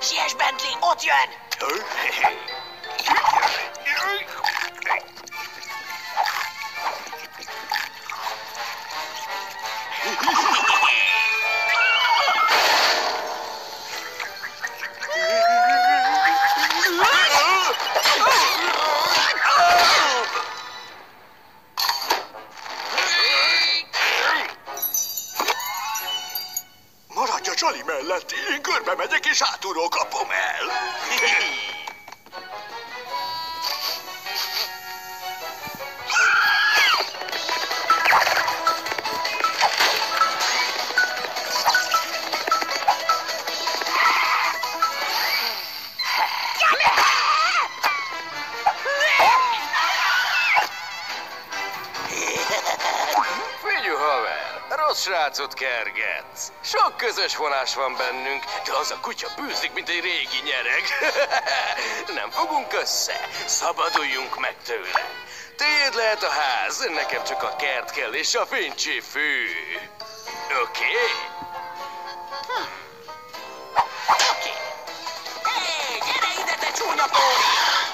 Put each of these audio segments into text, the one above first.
Siess, Bentley, ott jön! Maradj a Csali mellett, én körbe megyek és hátulról kapom el. Figyelj, haver, rossz srácot kergetsz. Sok közös vonás van bennünk, de az a kutya bűzlik, mint egy régi nyereg. Nem fogunk össze, szabaduljunk meg tőle. Tiéd lehet a ház, nekem csak a kert kell és a fincsi fű. Oké? Oké. Hé, gyere ide, te csúnya póni!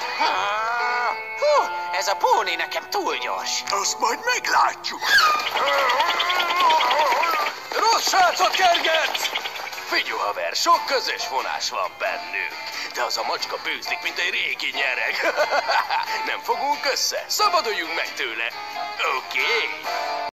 Hú, ez a póni nekem túl gyors. Azt majd meglátjuk. Rossz srácot kergetsz! Figyelj, haver, sok közös vonás van bennünk. De az a macska bűzlik, mint egy régi nyereg. Nem fogunk össze, szabaduljunk meg tőle. Oké?